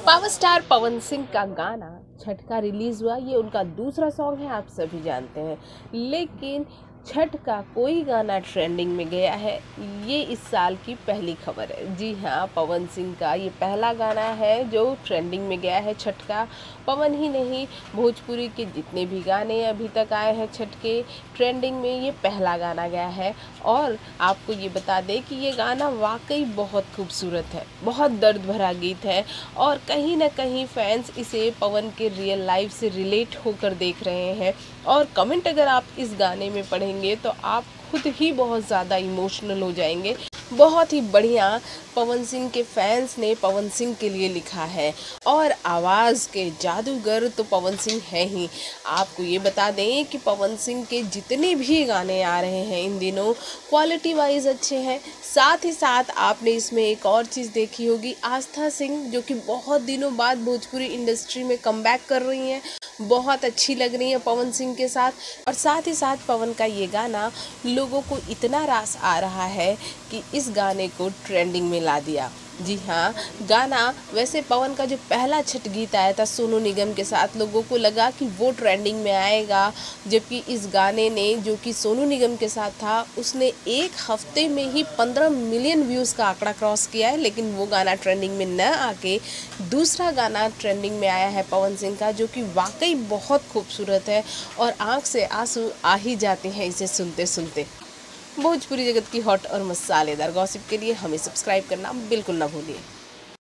Power star Pawan Singh का गाना छठ का रिलीज हुआ। ये उनका दूसरा सॉन्ग है, आप सभी जानते हैं। लेकिन छठ का कोई गाना ट्रेंडिंग में गया है, ये इस साल की पहली खबर है। जी हाँ, पवन सिंह का ये पहला गाना है जो ट्रेंडिंग में गया है छठ का। पवन ही नहीं, भोजपुरी के जितने भी गाने अभी तक आए हैं छठ के ट्रेंडिंग में, ये पहला गाना गया है। और आपको ये बता दें कि ये गाना वाकई बहुत खूबसूरत है, बहुत दर्द भरा गीत है और कहीं ना कहीं फैंस इसे पवन के रियल लाइफ से रिलेट होकर देख रहे हैं। और कमेंट अगर आप इस गाने में पढ़ेंगे तो आप खुद ही बहुत ज़्यादा इमोशनल हो जाएंगे। बहुत ही बढ़िया पवन सिंह के फैंस ने पवन सिंह के लिए लिखा है और आवाज़ के जादूगर तो पवन सिंह है ही। आपको ये बता दें कि पवन सिंह के जितने भी गाने आ रहे हैं इन दिनों क्वालिटी वाइज अच्छे हैं। साथ ही साथ आपने इसमें एक और चीज़ देखी होगी, आस्था सिंह जो कि बहुत दिनों बाद भोजपुरी इंडस्ट्री में कमबैक कर रही हैं, बहुत अच्छी लग रही है पवन सिंह के साथ। और साथ ही साथ पवन का ये गाना लोगों को इतना रास आ रहा है कि इस गाने को ट्रेंडिंग में ला दिया। जी हाँ, गाना वैसे पवन का जो पहला छठ गीत आया था सोनू निगम के साथ, लोगों को लगा कि वो ट्रेंडिंग में आएगा, जबकि इस गाने ने जो कि सोनू निगम के साथ था उसने एक हफ्ते में ही 15 मिलियन व्यूज़ का आंकड़ा क्रॉस किया है। लेकिन वो गाना ट्रेंडिंग में न आके दूसरा गाना ट्रेंडिंग में आया है पवन सिंह का, जो कि वाकई बहुत खूबसूरत है और आँख से आंसू आ ही जाते हैं इसे सुनते सुनते। भोजपुरी जगत की हॉट और मसालेदार गॉसिप के लिए हमें सब्सक्राइब करना बिल्कुल ना भूलिए।